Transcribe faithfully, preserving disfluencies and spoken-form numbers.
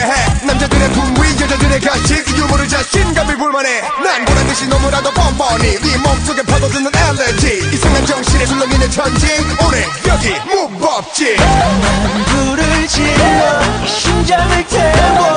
해. 남자들의 분위 여자들의 가식 유머를 자신감이 불만해. 난 보란듯이 너무나도 뻔뻔히 네 몸속에 파고드는 엘레지. 이상한 정신에 술렁이는 천지 오늘 여기 무법지. 난 불을 질러 심장을 태워